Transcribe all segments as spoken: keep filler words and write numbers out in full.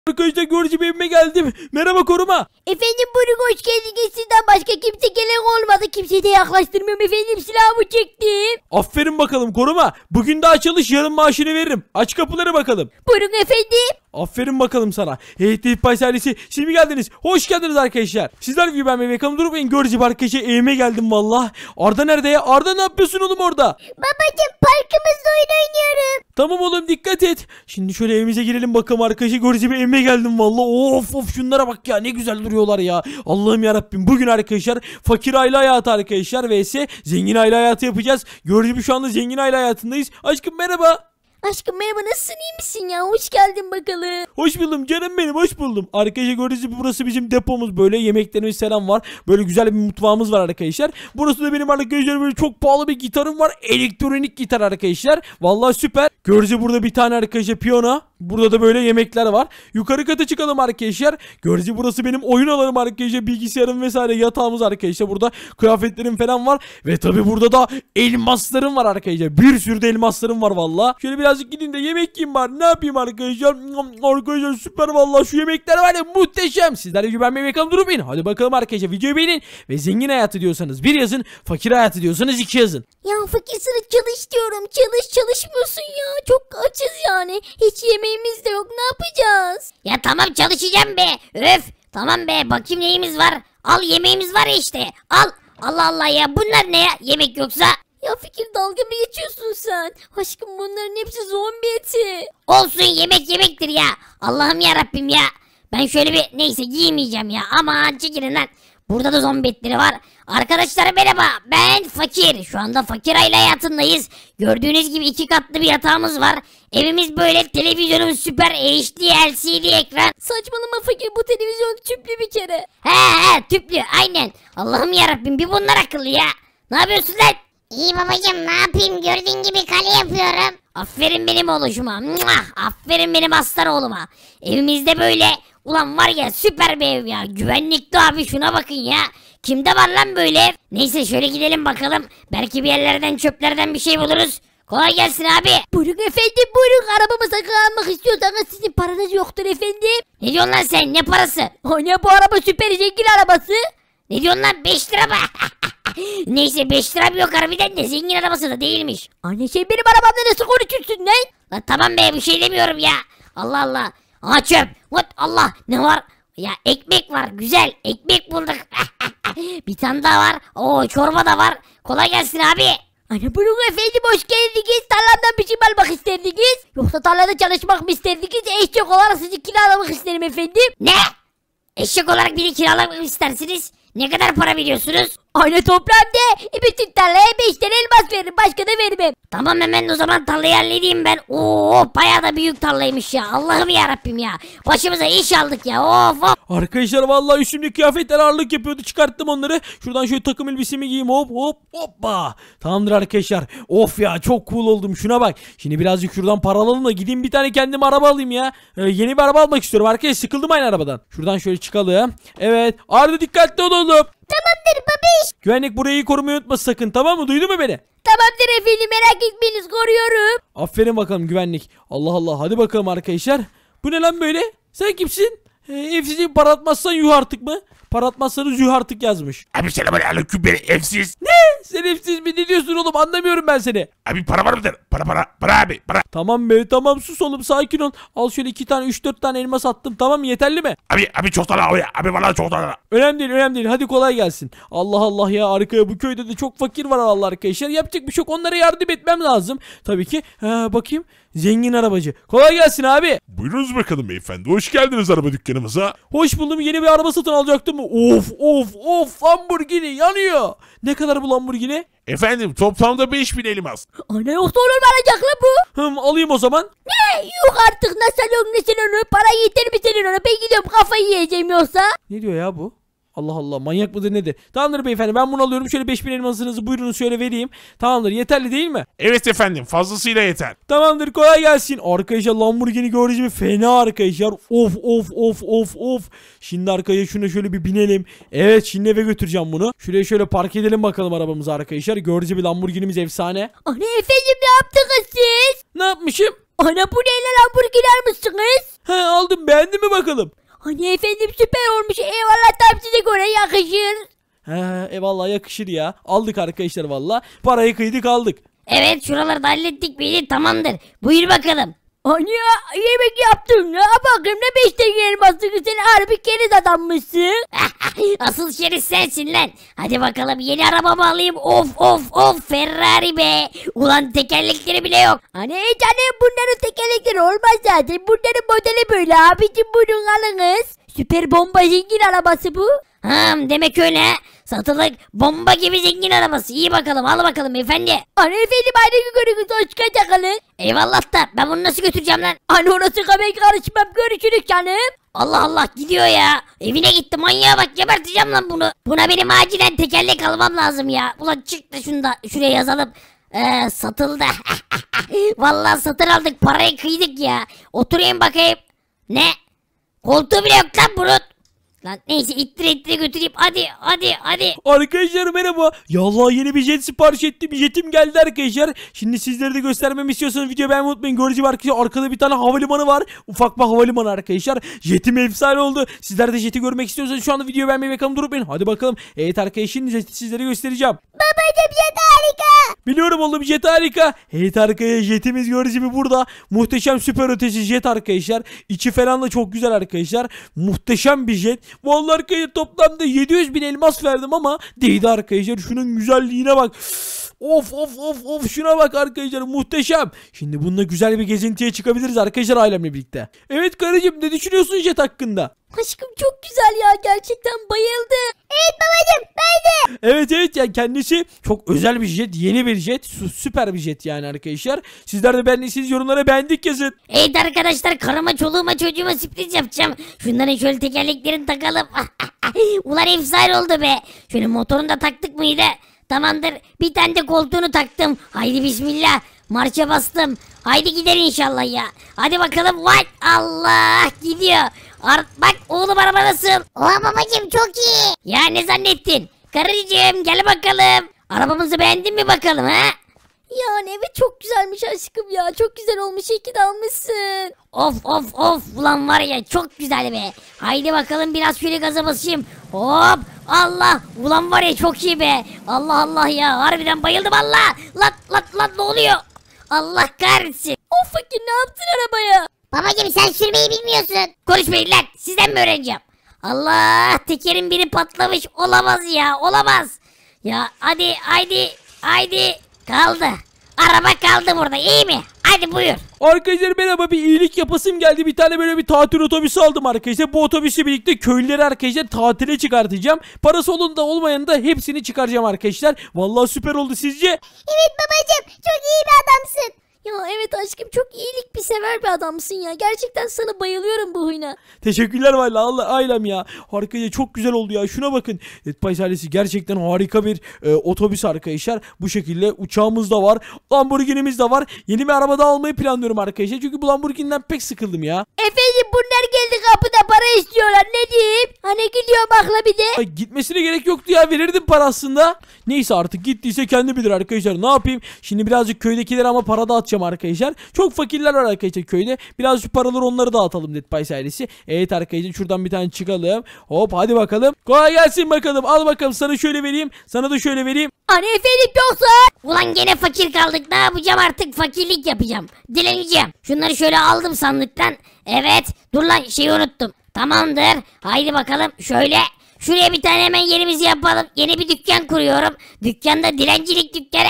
Arkadaşlar görücü evime geldim. Merhaba koruma. Efendim buyurun hoş geldiniz. Sizden başka kimse gelen olmadı. Kimseyi de yaklaştırmıyorum efendim. Silahımı çektim. Aferin bakalım koruma. Bugün daha çalış, yarın maaşını veririm. Aç kapıları bakalım. Buyurun efendim. Aferin bakalım sana. Hey Tihpay serisi, siz mi geldiniz? Hoş geldiniz arkadaşlar. Sizler gibi ben Mehmet'im durup en görücü arkadaşlar evime geldim valla. Arda nerede ya? Arda ne yapıyorsun oğlum orada? Babacım parkımızda oyun oynuyorum. Tamam oğlum dikkat et. Şimdi şöyle evimize girelim bakalım arkadaşlar. Görücü bir evime geldim valla. Of of şunlara bak ya, ne güzel duruyorlar ya. Allah'ım yarabbim, bugün arkadaşlar fakir aile hayatı arkadaşlar vs zengin aile hayatı yapacağız. Görücü bir şu anda zengin aile hayatındayız. Aşkım merhaba. Aşkım merhaba, nasılsın, iyi misin ya? Hoş geldin bakalım. Hoş buldum canım benim, hoş buldum. Arkadaşlar gördüğünüz gibi burası bizim depomuz, böyle yemeklerimiz selam var. Böyle güzel bir mutfağımız var arkadaşlar. Burası da benim arkadaşlar böyle çok pahalı bir gitarım var. Elektronik gitar arkadaşlar. Vallahi süper. Gördüğünüz gibi burada bir tane arkadaşlar piyano. Burada da böyle yemekler var. Yukarı kata çıkalım arkadaşlar. Gördüğünüz gibi burası benim oyun alanım arkadaşlar. Bilgisayarım vesaire, yatağımız arkadaşlar. Burada kıyafetlerim falan var. Ve tabi burada da elmaslarım var arkadaşlar. Bir sürü de elmaslarım var valla. Şöyle birazcık gidin de yemek yiyeyim bari. Ne yapayım arkadaşlar? Arkadaşlar süper valla. Şu yemekler var ya, muhteşem. Sizler de güvenmeyi bakalım, durup in. Hadi bakalım arkadaşlar, videoyu beğenin. Ve zengin hayatı diyorsanız bir yazın. Fakir hayatı diyorsanız iki yazın. Ya fakir sana çalış diyorum. Çalış, çalışmıyorsun ya. Çok açız yani. Hiç yemeğimiz de yok. Ne yapacağız? Ya tamam çalışacağım be. Öf. Tamam be, bakayım neyimiz var. Al yemeğimiz var ya işte. Al. Allah Allah ya, bunlar ne ya? Yemek yoksa. Ya fikir, dalga mı geçiyorsun sen? Aşkım bunların hepsi zombi eti. Olsun, yemek yemektir ya. Allah'ım ya Rabbim ya. Ben şöyle bir neyse giymeyeceğim ya. Aman çekilin lan. Burada da zombi etleri var. Arkadaşlar merhaba. Ben fakir. Şu anda fakir aile hayatındayız. Gördüğünüz gibi iki katlı bir yatağımız var. Evimiz böyle, televizyonumuz süper H D L C D ekran. Saçmalama fakir, bu televizyon tüplü bir kere. He he tüplü aynen. Allah'ım ya Rabbim, bir bunlar akıllı ya. Ne yapıyorsun lan? İyi babacım, ne yapayım, gördüğün gibi kale yapıyorum. Aferin benim oğluşuma. Muah! Aferin benim aslan oğluma. Evimizde böyle. Ulan var ya, süper bir ev ya. Güvenlikli abi, şuna bakın ya. Kimde var lan böyle ev? Neyse şöyle gidelim bakalım. Belki bir yerlerden, çöplerden bir şey buluruz. Kolay gelsin abi. Buyurun efendim, buyurun. Arabamı sakın almak istiyorsanız sizin paranız yoktur efendim. Ne diyorsun lan sen, ne parası? Anne, bu araba süper zengin arabası. Ne diyorsun lan, beş lira mı? Neyse beş lira yok harbiden de, zengin arabası da değilmiş. Anne sen benim arabamda nasıl konuşuyorsun lan? Lan tamam be, bir şey demiyorum ya. Allah Allah. Aa çöp. What? Allah, ne var? Ya ekmek var, güzel ekmek bulduk. Bir tane daha var. Oo çorba da var. Kolay gelsin abi. Anne buyurun efendim, hoş geldiniz. Tarlamdan bir şey mi almak isterdiniz? Yoksa tarlada çalışmak mı isterdiniz? Eşek olarak sizi kiralamak isterim efendim. Ne? Eşek olarak biri kiralamak istersiniz? Ne kadar para veriyorsunuz? Anne toplamda bütün tarlaya beş tane elmas veririm, başka da vermem. Tamam, hemen o zaman tarlayı halledeyim ben. Oo bayağı da büyük tarlaymış ya. Allah'ım ya Rabbim ya. Başımıza iş aldık ya. Of of. Arkadaşlar vallahi üstümdeki kıyafetler ağırlık yapıyordu, çıkarttım onları. Şuradan şöyle takım elbisemi giyeyim, hop hop hoppa. Tamamdır arkadaşlar. Of ya, çok cool oldum, şuna bak. Şimdi birazcık şuradan para alalım da gideyim bir tane kendime araba alayım ya. Ee, yeni bir araba almak istiyorum arkadaşlar, sıkıldım aynı arabadan. Şuradan şöyle çıkalım. Evet Arda, dikkatli ol oğlum. Tamamdır babiş. Güvenlik burayı korumayı unutma sakın, tamam mı? Duydun mu beni? Tamamdır efendim, merak etmeyiniz, koruyorum. Aferin bakalım güvenlik. Allah Allah, hadi bakalım arkadaşlar. Bu ne lan böyle? Sen kimsin? Ee, evsiz, para atmazsan yuh artık mı? Para atmazsanız yuh artık yazmış. Abi selamünaleyküm, ben evsiz. Ne? Sen evsiz mi, ne diyorsun oğlum, anlamıyorum ben seni. Abi para var mıdır? Para para para abi para. Tamam be, tamam, sus oğlum, sakin ol. Al şöyle iki tane üç dört tane elmas attım, tamam mı, yeterli mi? Abi abi çok tane abi, abi bana çok tane. Önemli değil, önemli değil, hadi kolay gelsin. Allah Allah ya, arkaya bu köyde de çok fakir var Allah arkadaşlar. Yapacak bir şey yok, onlara yardım etmem lazım. Tabii ki. Ha, bakayım, zengin arabacı. Kolay gelsin abi. Buyurunuz bakalım beyefendi, hoş geldiniz araba dükkanımıza. Hoş buldum, yeni bir araba satın alacaktım. Of of of, Lamborghini yanıyor. Ne kadar bu Lamborghini? Efendim toplamda beş bin elmas. Anne yoksa olur mu, alacak lan bu? Hım, alayım o zaman. Ne? Yok artık, nasıl alıyorsun ne sen onu? Para yeter mi senin ona? Ben gidiyorum, kafayı yiyeceğim yoksa. Ne diyor ya bu? Allah Allah, manyak mıdır nedir? Tamamdır beyefendi, ben bunu alıyorum. Şöyle beş bin elmasınızı buyurun şöyle vereyim. Tamamdır, yeterli değil mi? Evet efendim, fazlasıyla yeter. Tamamdır, kolay gelsin. Arkadaşlar Lamborghini gördüğünüz gibi fena arkadaşlar. Of of of of of. Şimdi arkadaşlar şuna şöyle bir binelim. Evet, şimdi eve götüreceğim bunu. Şuraya şöyle park edelim bakalım arabamızı arkadaşlar. Gördüğünüz gibi Lamborghini'miz efsane. Ana efendim ne yaptınız siz? Ne yapmışım? Ana bu neyle Lamborghini almışsınız? He, aldım, beğendin mi bakalım? Ana efendim süper olmuş. Eyvallah, tam size göre yakışır. He, eyvallah, yakışır ya. Aldık arkadaşlar valla. Parayı kıydık aldık. Evet, şuraları da hallettik miydi? Tamamdır. Buyur bakalım. Ana yemek yaptın ya. Bakayım ne beş tane elmasın. Sen harbi keriz adammışsın. Asıl şerif sensin lan. Hadi bakalım, yeni arabamı alayım. Of of of, Ferrari be. Ulan tekerlekleri bile yok. Ana canım, bunların tekerlekleri olmaz zaten. Bunların modeli böyle abicim, bunun alınız. Süper bomba zengin arabası bu. Hım, demek öyle. Satılık bomba gibi zengin arabası. İyi bakalım, al bakalım efendi. Ana efendim aynı gün görünüz, hoş kaçakalın. Eyvallah da ben bunu nasıl götüreceğim lan? Ana orası ben karışmam, görüşürüz canım. Allah Allah, gidiyor ya. Evine gitti, manyağa bak, geberteceğim lan bunu. Buna benim acilen tekerlek almam lazım ya. Ulan çık da şunu da şuraya yazalım. Ee, satıldı. Vallahi satın aldık, parayı kıydık ya. Oturayım bakayım. Ne? Koltuğu bile yok lan bunun. Lan neyse, ittire ittire götüreyim. Hadi hadi hadi. Arkadaşlar merhaba. Ya Allah, yeni bir jet sipariş ettim. Jetim geldi arkadaşlar. Şimdi sizlere de göstermemi istiyorsanız videoyu beğenmeyi unutmayın. Gördüğünüz gibi arkadaşlar arkada bir tane havalimanı var. Ufak bir havalimanı arkadaşlar. Jetim efsane oldu. Sizler de jeti görmek istiyorsanız şu anda videoyu beğenmeyi ve kanalıma durup beğenin. Hadi bakalım. Evet arkadaşlar, şimdi jeti sizlere göstereceğim. Babacım jet harika. Biliyorum oğlum, jet harika. Evet arkadaşlar, jetimiz gördüğünüz gibi burada. Muhteşem süper ötesi jet arkadaşlar. İçi falan da çok güzel arkadaşlar. Muhteşem bir jet. Vallahi arkadaşlar toplamda yedi yüz bin elmas verdim ama değdi arkadaşlar. Şunun güzelliğine bak. Of of of of, şuna bak arkadaşlar, muhteşem. Şimdi bununla güzel bir gezintiye çıkabiliriz arkadaşlar ailemle birlikte. Evet karıcığım, ne düşünüyorsun jet hakkında? Aşkım çok güzel ya, gerçekten bayıldım. Evet babacım, ben de. Evet evet, yani kendisi çok özel bir jet, yeni bir jet, sü- süper bir jet yani arkadaşlar. Sizler de beğendiyseniz yorumlara beğendik yazın. Evet arkadaşlar, karıma çoluğuma çocuğuma sürpriz yapacağım. Şunların şöyle tekerleklerini takalım. Ulan efsane oldu be. Şöyle motorunu da taktık mıydı? Tamamdır. Bir tane de koltuğunu taktım. Haydi bismillah. Marşa bastım. Haydi gider inşallah ya. Hadi bakalım. Vay Allah, gidiyor. Ar bak oğlum, araba nasıl? Oha babacım, çok iyi. Ya ne zannettin? Karıcığım gel bakalım. Arabamızı beğendin mi bakalım ha? Yani evet, çok güzelmiş aşkım ya. Çok güzel olmuş, iyi ki de almışsın. Of of of, ulan var ya, çok güzel be. Haydi bakalım, biraz şöyle gaza basayım. Hop Allah, ulan var ya, çok iyi be. Allah Allah ya, harbiden bayıldım Allah. Lan lan lan, ne oluyor? Allah kahretsin. Of fakir, ne yaptın arabaya? Babacım sen sürmeyi bilmiyorsun. Konuşmayın lan, sizden mi öğreneceğim? Allah, tekerin biri patlamış, olamaz ya, olamaz. Ya hadi haydi haydi, kaldı. Araba kaldı burada, iyi mi? Hadi buyur. Arkadaşlar merhaba, bir iyilik yapasım geldi. Bir tane böyle bir tatil otobüsü aldım arkadaşlar. Bu otobüsü birlikte köylüleri arkadaşlar tatile çıkartacağım. Parası olun da olmayan da hepsini çıkaracağım arkadaşlar. Vallahi süper oldu, sizce? Evet babacım, çok iyi bir adamsın. Ya evet aşkım, çok iyilik bir sever bir adamsın ya. Gerçekten sana bayılıyorum bu huyuna. Teşekkürler vallahi, Allah ailem ya. Arkadaşlar çok güzel oldu ya. Şuna bakın. Netpies ailesi gerçekten harika bir e, otobüs arkadaşlar. Bu şekilde uçağımız da var. Lamborghini'miz de var. Yeni bir araba da almayı planlıyorum arkadaşlar. Çünkü bu Lamborghini'den pek sıkıldım ya. Efendim bunlar geldi kapıda, para istiyorlar, ne diyeyim? Hani gidiyor bakla bir de. Ay, gitmesine gerek yoktu ya, verirdim para aslında. Neyse artık, gittiyse kendi bilir arkadaşlar, ne yapayım. Şimdi birazcık köydekilere ama para dağıtacağım arkadaşlar. Çok fakirler var arkadaşlar köyde. Biraz şu paraları onları dağıtalım Netpies ailesi. Evet arkadaşlar, şuradan bir tane çıkalım. Hop hadi bakalım. Kolay gelsin bakalım, al bakalım, sana şöyle vereyim, sana da şöyle vereyim. Hani efendim yoksa? Ulan gene fakir kaldık, ne yapacağım artık, fakirlik yapacağım. Dileneceğim. Şunları şöyle aldım sandıktan. Evet, dur lan, şeyi unuttum. Tamamdır, haydi bakalım şöyle. Şuraya bir tane hemen yerimizi yapalım. Yeni bir dükkan kuruyorum. Dükkanda dilencilik dükkanı.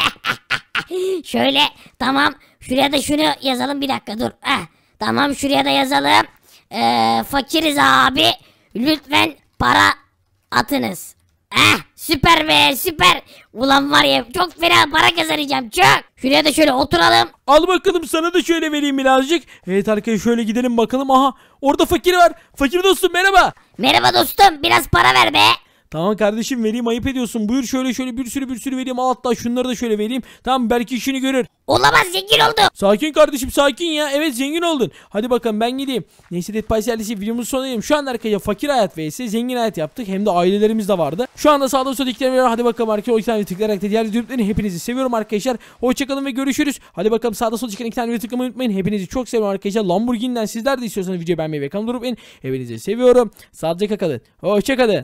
Şöyle, tamam. Şuraya da şunu yazalım, bir dakika dur. Heh, tamam, şuraya da yazalım. Ee, fakiriz abi. Lütfen para atınız. Eh, süper be, süper. Ulan var ya, çok fena para kazanacağım, çok. Şuraya da şöyle oturalım. Al bakalım, sana da şöyle vereyim birazcık. Evet arkadaşlar, şöyle gidelim bakalım. Aha, orada fakir var. Fakir dostum merhaba. Merhaba dostum, biraz para ver be. Tamam kardeşim vereyim, ayıp ediyorsun. Buyur şöyle şöyle bir sürü bir sürü vereyim. Al hatta şunları da şöyle vereyim. Tamam belki işini görür. Olamaz, zengin oldu. Sakin kardeşim sakin ya. Evet zengin oldun. Hadi bakalım ben gideyim. Neyse Dead Pies ailesi videomuzun sonuna gelelim. Şu anda arkadaşlar fakir hayat vs zengin hayat yaptık. Hem de ailelerimiz de vardı. Şu anda sağda solda tıklayalım var. Hadi bakalım arkadaşlar o iki tane tıklayarak da diğer videolarını hepinizi seviyorum arkadaşlar. Hoşçakalın ve görüşürüz. Hadi bakalım sağda solda çıkan iki tane video tıklamayı unutmayın. Hepinizi çok seviyorum arkadaşlar. Lamborghini'den sizler de istiyorsanız videoyu beğenmeyi ve kanalıma abone olmayı unutmayın. Hepinizi seviyorum. Sağlıcakla kalın. Hoşçakalın.